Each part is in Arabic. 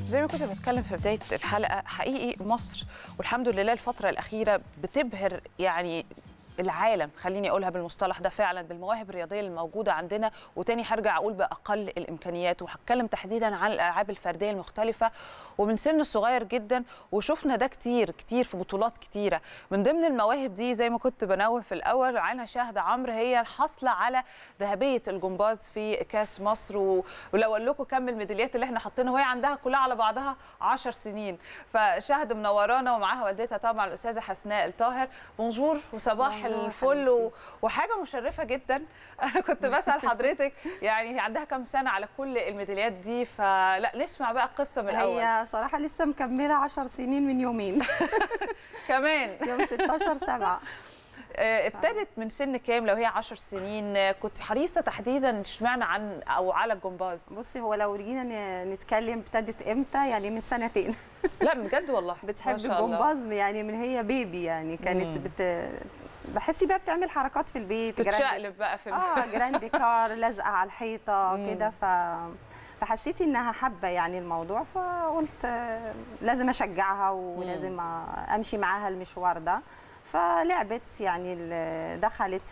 زي ما كنت بتكلم في بداية الحلقة، حقيقي مصر والحمد لله الفترة الأخيرة بتبهر يعني العالم، خليني اقولها بالمصطلح ده فعلا، بالمواهب الرياضيه الموجوده عندنا. وتاني هرجع اقول باقل الامكانيات، وهتكلم تحديدا عن الالعاب الفرديه المختلفه ومن سن صغير جدا. وشفنا ده كتير كتير في بطولات كتيره. من ضمن المواهب دي زي ما كنت بنوه في الاول عنها شاهد عمرو، هي الحاصله على ذهبيه الجمباز في كاس مصر. ولو اقول لكم كم الميداليات اللي احنا حاطينها، وهي عندها كلها على بعضها 10 سنين. فشاهد منورانا ومعاها والدتها طبعا الاستاذه حسناء الطاهر. بونجور وصباح الفل وحاجه مشرفه جدا. انا كنت بسال حضرتك يعني هي عندها كام سنه على كل الميداليات دي؟ فلا نسمع بقى القصه من الاول. هي صراحه لسه مكمله 10 سنين من يومين كمان يوم 16/7. ابتدت من سن كام؟ لو هي 10 سنين كنت حريصه تحديدا اشمعنى عن او على الجمباز؟ بصي، هو لو جينا نتكلم ابتدت امتى، يعني من سنتين. لا بجد والله بتحب الجمباز يعني من هي بيبي، يعني كانت بحسي بقى بتعمل حركات في البيت، تتشقلب بقى في جراند كار، لازقه على الحيطه كده. فحسيت انها حابه يعني الموضوع، فقلت لازم اشجعها ولازم امشي معاها المشوار ده. فلعبت يعني دخلت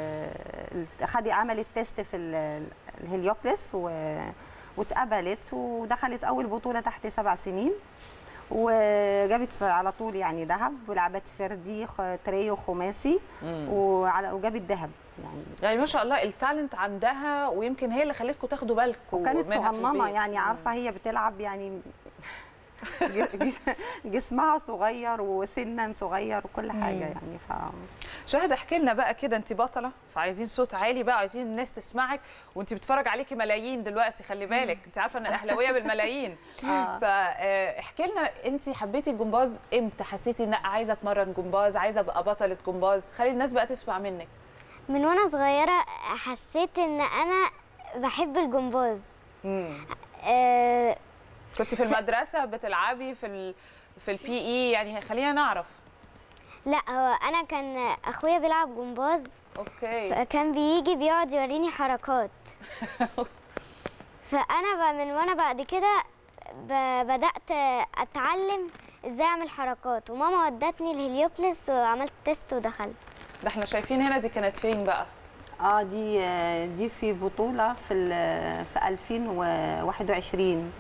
عملت تيست في الهليوبلس واتقبلت ودخلت اول بطوله تحت 7 سنين، وجابت على طول يعني ذهب، ولعبت فردي تريو خماسي وجابت ذهب. يعني ما شاء الله التالنت عندها، ويمكن هي اللي خلتكم تاخدوا بالكم. وكانت صغننه يعني، عارفه هي بتلعب يعني جسمها صغير وسنا صغير وكل حاجه يعني. شاهد احكي لنا بقى كده، انت بطله، فعايزين صوت عالي بقى، عايزين الناس تسمعك، وانت بتتفرج عليكي ملايين دلوقتي، خلي بالك انت عارفه ان الاهلاويه بالملايين. فاحكي لنا انت حبيتي الجمباز امتى؟ حسيتي ان عايزه اتمرن جمباز، عايزه ابقى بطله جمباز؟ خلي الناس بقى تسمع منك. من وانا صغيره حسيت ان انا بحب الجمباز. كنت في المدرسه بتلعبي في البي اي يعني؟ خلينا نعرف. لا، هو انا كان اخويا بيلعب جمباز. اوكي. فكان بيجي بيقعد يوريني حركات. فانا بقى من وانا بعد كده بدات اتعلم ازاي اعمل حركات، وماما ودتني الهليوبلس وعملت تيست ودخلت. ده احنا شايفين هنا، دي كانت فين بقى؟ دي في بطوله في 2021.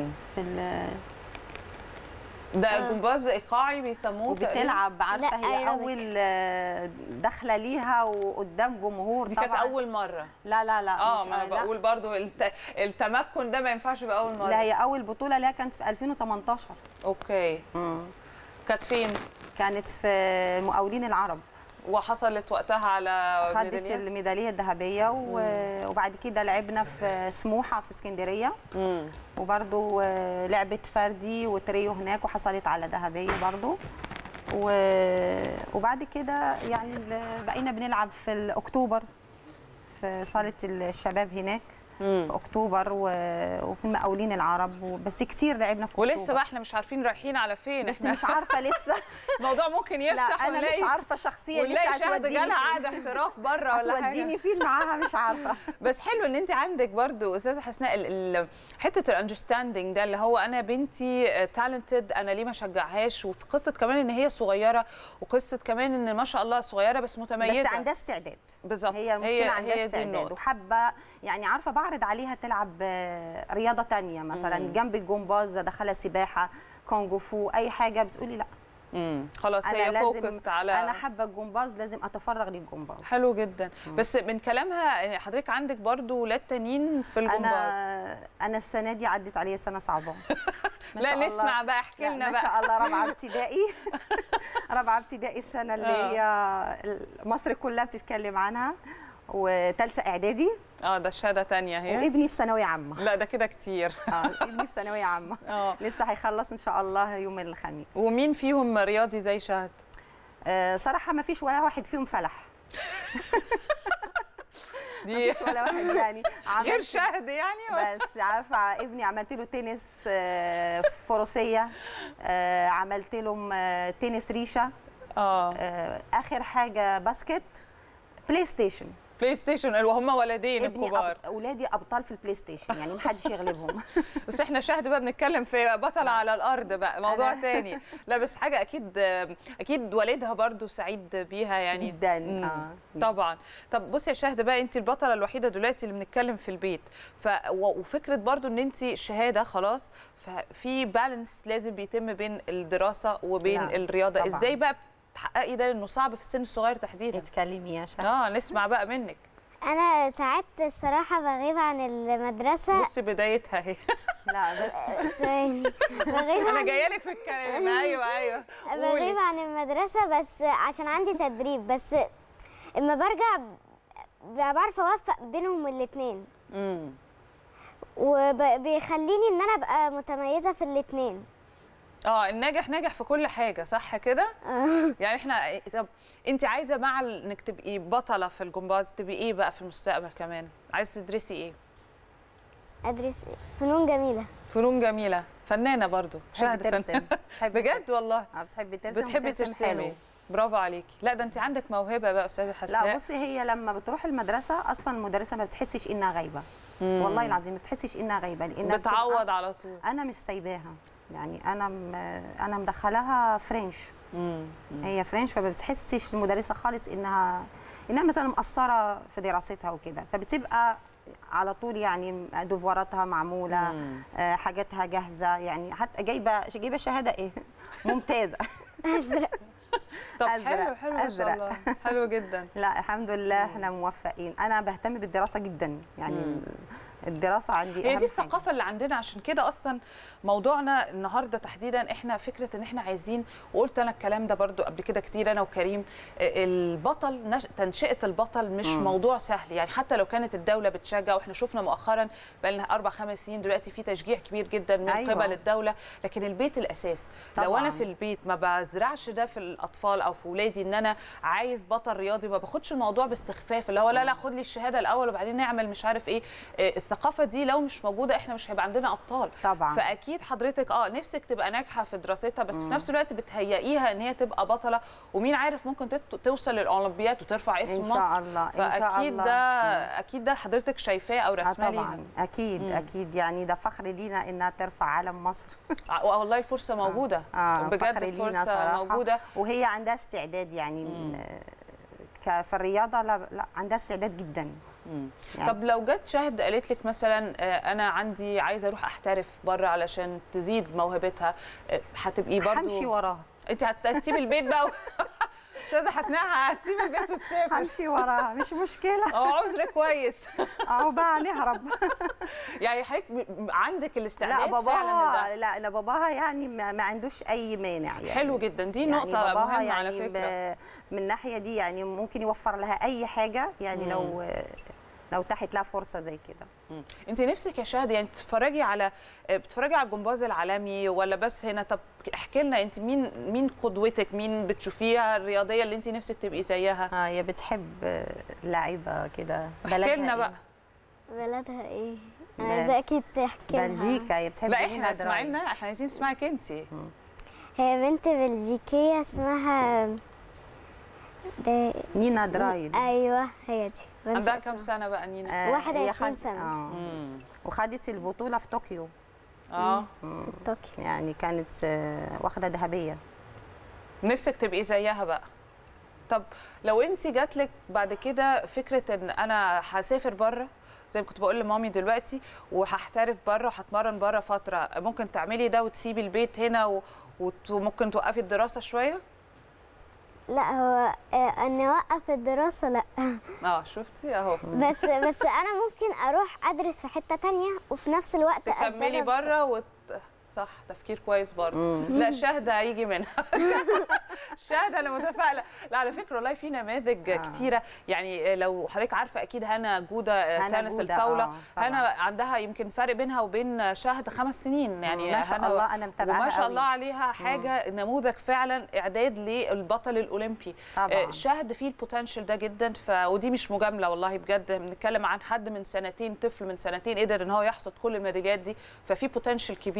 ده جمباز ايقاعي بيسموه، بتلعب عارفه هي اول داخله ليها وقدام جمهور. دي طبعا كانت اول مره؟ لا ما انا بقول برضو التمكن ده ما ينفعش باول مره. لا، هي اول بطوله ليها كانت في 2018. اوكي. كانت فين؟ كانت في مقاولين العرب، وحصلت وقتها على خدت الميداليه الذهبيه. وبعد كده لعبنا في سموحه في اسكندريه، وبرده لعبت فردي وتريو هناك وحصلت على ذهبيه برده. وبعد كده يعني بقينا بنلعب في اكتوبر في صاله الشباب هناك في اكتوبر، وفي المقاولين العرب. بس كتير لعبنا في اكتوبر. ولسه بقى احنا مش عارفين رايحين على فين. احنا مش عارفه لسه. الموضوع ممكن يفتح. لا انا مش عارفه شخصيا لسه شاهد جالها عقد احتراف بره ولا حاجه، هتوديني فين معاها مش عارفه. بس حلو ان انت عندك برضو استاذه حسناء حته الاندرستاندينج ده، اللي هو انا بنتي تالنتد، انا ليه ما اشجعهاش؟ وفي قصه كمان ان هي صغيره، وقصه كمان ان ما شاء الله صغيره بس متميزه، بس عندها استعداد. بالظبط، هي المشكله عندها استعداد وحابه يعني، عارفه بعرض عليها تلعب رياضه ثانيه مثلا جنب الجمباز، دخلها سباحه، كونغ فو، اي حاجه، بتقولي لا خلاص هي فوكست على انا حابه الجمباز، لازم اتفرغ للجمباز. حلو جدا. بس من كلامها حضرتك عندك برضو ولاد تانيين في الجمباز. انا السنه دي عدت عليا سنه صعبه. لا نسمع بقى، احكي لنا بقى. ما شاء الله، رابعه ابتدائي. رابعه ابتدائي السنه اللي هي مصر كلها بتتكلم عنها، وثالثه اعدادي. ده شهاده ثانيه هي. وابني في ثانويه عامه. لا ده كده كتير. ابني في ثانويه عامه. لسه هيخلص ان شاء الله يوم الخميس. ومين فيهم رياضي زي شهد؟ صراحه ما فيش ولا واحد فيهم فلح. دي ما فيش ولا واحد يعني غير شهد يعني. بس عارفه ابني عملت له تنس فروسيه، عملت لهم تنس ريشه، اخر حاجه باسكت، بلاي ستيشن. بلاي ستيشن وهم ولدين ابني الكبار. اولادي ابطال في البلاي ستيشن، يعني محدش يغلبهم. بس احنا شاهد بقى بنتكلم في بطلة على الارض بقى، موضوع تاني. لا بس حاجه اكيد والدها برضو سعيد بيها يعني جدا. طبعا. طب بصي يا شاهد بقى، انت البطله الوحيده دلوقتي اللي بنتكلم في البيت، وفكره برضو ان انت شهاده خلاص، ففي بالانس لازم بيتم بين الدراسه وبين الرياضه. طبعاً. ازاي بقى بتحققي ده لانه صعب في السن الصغير تحديدا؟ اتكلمي يا شهد. نسمع بقى منك. انا ساعات الصراحه بغيب عن المدرسه. بصي بدايتها اهي. لا بس بغيب انا جايه لك في الكلام. ايوه بغيب عن المدرسه بس عشان عندي تدريب، بس اما برجع بعرف اوفق بينهم الاثنين، وبيخليني ان انا ابقى متميزه في الاثنين. الناجح ناجح في كل حاجه، صح كده؟ يعني احنا، طب انت عايزه مع انك تبقي بطله في الجمباز تبقي ايه بقى في المستقبل كمان؟ عايزه تدرسي ايه؟ ادرس فنون جميله. فنون جميله، فنانه برضو. بتحبي ترسم؟ بجد والله؟ بتحبي ترسم؟ بتحبي ترسمي؟ برافو عليكي. لا ده انت عندك موهبه بقى استاذه حسناء. لا بصي، هي لما بتروح المدرسه اصلا المدرسه ما بتحسش انها غايبه. والله العظيم ما بتحسش انها غايبه، لانها بتعوض على طول. انا مش سايباها، يعني انا مدخلاها فرنش. هي فرنش، فما بتحسش المدرسه خالص انها مثلا مقصره في دراستها وكده، فبتبقى على طول يعني دوفواراتها معموله، حاجاتها جاهزه، يعني حتى جايبه شهاده ايه ممتازه. ازرق. طب حلو ما شاء الله، حلو جدا. لا الحمد لله احنا موفقين. انا بهتم بالدراسه جدا، يعني الدراسه عندي هي اهم دي الثقافه حاجة. اللي عندنا، عشان كده اصلا موضوعنا النهارده تحديدا احنا فكره ان احنا عايزين، وقلت انا الكلام ده برضو قبل كده كتير انا وكريم، البطل تنشئه البطل مش موضوع سهل، يعني حتى لو كانت الدوله بتشجع، واحنا شفنا مؤخرا بقى لنا 4-5 سنين دلوقتي في تشجيع كبير جدا من قبل الدوله، لكن البيت الاساس. طبعا. لو انا في البيت ما بزرعش ده في الاطفال او في اولادي ان انا عايز بطل رياضي، ما باخدش الموضوع باستخفاف اللي هو لا خد لي الشهاده الاول وبعدين نعمل مش عارف ايه، الثقافه دي لو مش موجوده احنا مش هيبقى عندنا ابطال. طبعا. فاكيد حضرتك نفسك تبقى ناجحه في دراستها، بس في نفس الوقت بتهيئيها ان هي تبقى بطله، ومين عارف ممكن توصل للاولمبياد وترفع اسم مصر. ان شاء الله. فاكيد ده اكيد ده حضرتك شايفاه او رسماه ليها. طبعا اكيد. اكيد يعني ده فخر لينا انها ترفع علم مصر. والله فرصه موجوده. بجد فرصه موجوده، وهي عندها استعداد يعني في الرياضه. لا عندها استعداد جدا. يعني. طب لو جت شاهد قالت لك مثلا انا عندي عايزه اروح احترف بره علشان تزيد موهبتها، هتبقي برضه همشي وراها؟ انت هتسيبي البيت بقى استاذه حسناء هتسيبي البيت وتسافر؟ همشي وراها مش مشكله. عذر كويس. بقى نهرب. يعني حضرتك عندك الاستعداد؟ لا باباها لا باباها يعني ما عندوش اي مانع يعني. حلو جدا، دي يعني نقطه مهمه يعني على فكره. من الناحيه دي يعني ممكن يوفر لها اي حاجه، يعني لو تحت لها فرصه زي كده. انت نفسك يا شهد يعني بتتفرجي على الجمباز العالمي ولا بس هنا؟ طب احكي لنا انت مين قدوتك، مين بتشوفيها الرياضيه اللي انت نفسك تبقي زيها؟ هي بتحب لعيبه كده. احكي لنا بقى. بلدها ايه؟ انا عايزاكي تحكي لنا. بلجيكا. هي بتحب. لا احنا اسمعي لنا، احنا عايزين نسمعك انت. هي بنت بلجيكيه اسمها نينا درايد. ايوه هي دي. عندها كام سنه بقى نينا؟ 21 سنه. وخدت البطوله في طوكيو. في طوكيو يعني كانت واخده ذهبيه. نفسك تبقي زيها بقى. طب لو انت جاتلك بعد كده فكره ان انا هسافر بره زي ما كنت بقول لمامي دلوقتي، وهحترف بره وهتمرن بره فتره، ممكن تعملي ده وتسيبي البيت هنا وممكن توقفي الدراسه شويه؟ لا هو اني اوقف الدراسه لا. شفتي اهو. بس انا ممكن اروح ادرس في حته تانية وفي نفس الوقت تكملي بره صح، تفكير كويس برضه. لا شهد هيجي منها. شهد انا متفائله. لا على فكره والله في نماذج كتيره، يعني لو حضرتك عارفه اكيد هنا جوده تنس الطاوله. هنا عندها يمكن فرق بينها وبين شهد 5 سنين، يعني ما شاء الله انا متابعاها ما شاء الله عليها حاجه نموذج فعلا اعداد للبطل الاولمبي. شهد فيه البوتنشال ده جدا، ودي مش مجامله والله بجد، بنتكلم عن حد من سنتين، طفل من سنتين قدر ان هو يحصد كل الميداليات دي، ففي بوتنشال كبير.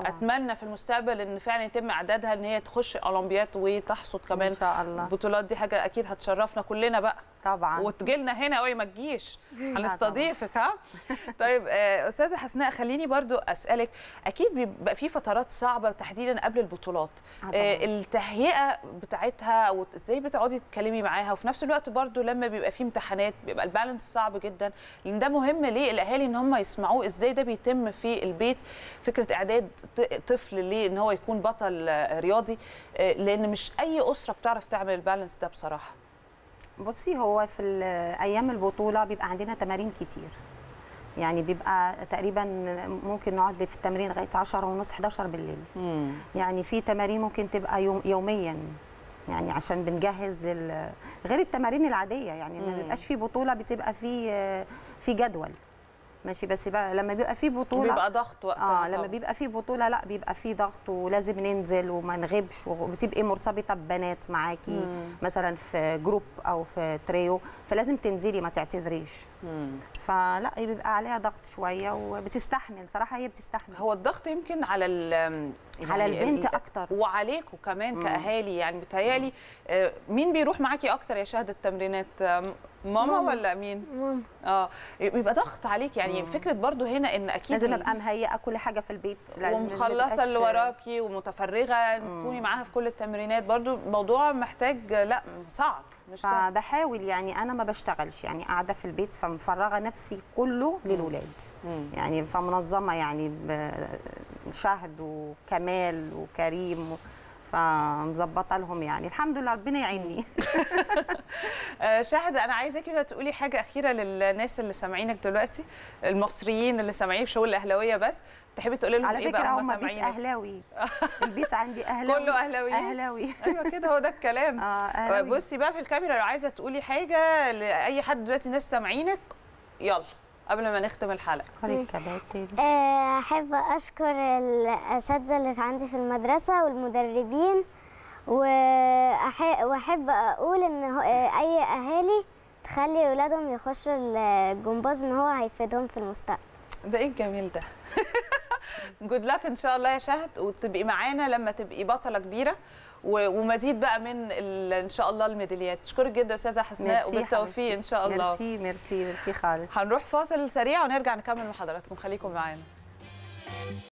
طبعا. اتمنى في المستقبل ان فعلا يتم اعدادها ان هي تخش اولمبياد وتحصد كمان ان شاء الله. بطولات. دي حاجه اكيد هتشرفنا كلنا بقى طبعا. وتجي لنا هنا قوي ما تجيش هنستضيفك. ها طيب استاذه حسناء خليني برضو اسالك، اكيد بيبقى في فترات صعبه تحديدا قبل البطولات، التهيئه بتاعتها وازاي بتقعدي تتكلمي معاها، وفي نفس الوقت برضو لما بيبقى في امتحانات بيبقى البالانس صعب جدا، لان ده مهم ليه الاهالي ان هم يسمعوه ازاي ده بيتم في البيت، فكره اعداد طفل ليه ان هو يكون بطل رياضي، لان مش اي اسره بتعرف تعمل البالانس ده بصراحه. بصي هو في ايام البطوله بيبقى عندنا تمارين كتير، يعني بيبقى تقريبا ممكن نقعد في التمرين لغايه 10:30 11 بالليل. يعني في تمارين ممكن تبقى يوميا، يعني عشان بنجهز غير التمارين العاديه، يعني ما بيبقاش في بطوله بتبقى في جدول ماشي، بس بقى لما بيبقى في بطوله بيبقى ضغط وقتها. لما بيبقى في بطوله لا بيبقى في ضغط ولازم ننزل وما نغيبش، وبتبقي مرتبطه ببنات معاكي مثلا في جروب او في تريو، فلازم تنزلي ما تعتذريش. فلا بيبقى عليها ضغط شويه وبتستحمل صراحه، هي بتستحمل. هو الضغط يمكن على يعني على البنت اكتر وعليكم كمان كاهالي، يعني بيتهيألي مين بيروح معاكي اكتر يا شهد التمرينات؟ ماما ولا مين؟ ماما. بيبقى ضغط عليك، يعني فكره برضو هنا ان اكيد لازم ابقى مهيئه كل حاجه في البيت ومخلصه اللي وراكي ومتفرغه تكوني معاها في كل التمرينات، برضو الموضوع محتاج لا صعب مش سهل. فبحاول يعني انا ما بشتغلش، يعني قاعده في البيت فمفرغه نفسي كله للولاد، يعني فمنظمه يعني شهد وكمال وكريم فمظبطه لهم، يعني الحمد لله ربنا يعيني. شهد انا عايزاكي بقى تقولي حاجه اخيره للناس اللي سامعينك دلوقتي، المصريين اللي سامعين في شغل الاهلاويه، بس تحبي تقولي لهم على ايه بقى؟ فكره هم بيت اهلاوي، البيت عندي اهلاوي كله اهلاوي. ايوه كده هو ده الكلام. بصي بقى في الكاميرا لو عايزه تقولي حاجه لاي حد دلوقتي الناس سامعينك، يلا قبل ما نختم الحلقه. احب اشكر الاساتذه اللي عندي في المدرسه والمدربين، واحب اقول ان اي اهالي تخلي اولادهم يخشوا الجمباز، ان هو هيفيدهم في المستقبل. ده ايه الجميل ده. جود لك ان شاء الله يا شهد، وتبقي معانا لما تبقي بطله كبيره ومزيد بقى من ان شاء الله الميداليات. اشكرك جدا استاذه حسناء وبالتوفيق ان شاء الله. ميرسي خالص. هنروح فاصل سريع ونرجع نكمل مع حضراتكم، خليكم معانا.